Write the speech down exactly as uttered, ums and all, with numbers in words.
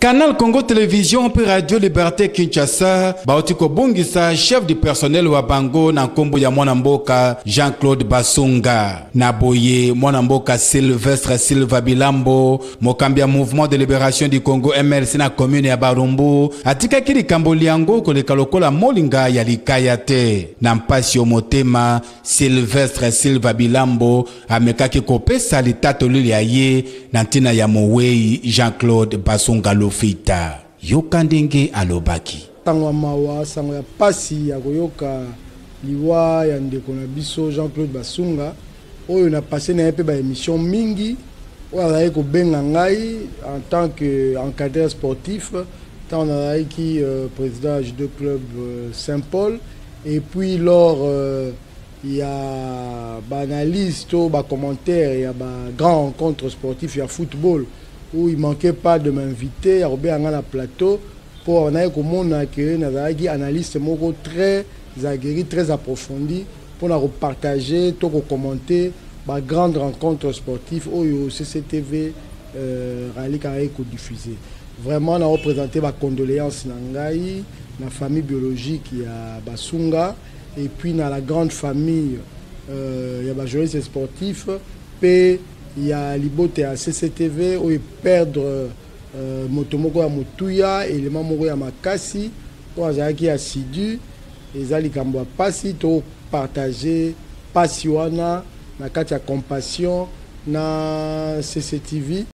Canal Congo Télévision pour Radio Liberté Kinshasa, Baotiko Bongisa, chef du personnel wa Bango na Kombo ya Mwanamboka Jean-Claude Basunga, Naboye Mwanamboka Sylvestre Silva Bilambo, Mokambia Mouvement de Libération du Congo M L C na commune ya Barumbu, atika kili Kamboliango koleka lokola molinga ya likayate, Nampasi Omotema Sylvestre Silva Bilambo, amekaki kopesa litato lili ya ye, nantina ya Mowei Jean-Claude Basunga Lofita. Yokandenge alobaki. Tango mawa sango ya pasi ya koyoka liwa ya ndeko na biso Jean-Claude Basunga oyo na passé na pe ba émission mingi oyo ko benga ngai en tant que encadreur sportif tant na qui euh, président du club euh, Saint-Paul et puis lors euh, il y a ba analyste ou ba commentaire il y a ba grand rencontre sportif il y a football où il manquait pas de m'inviter à Robert Angana plateau pour on a comme que nazaki analyste moko très aguerri très approfondi pour nous partager tout commenter ba grande rencontre sportive au C C T V euh rallye carré ko diffuser vraiment on a représenté ba condoléances nangai la famille biologique ya Basunga et puis dans la grande famille euh il y a ba journalistes sportifs p il y a Libote à C C T V où ils perdent euh, Motomoko à Motuya et les Mamoko à Makasi pour Azaki assidu et Zali Kambo Passi to partager Passiwana na katia compassion na C C T V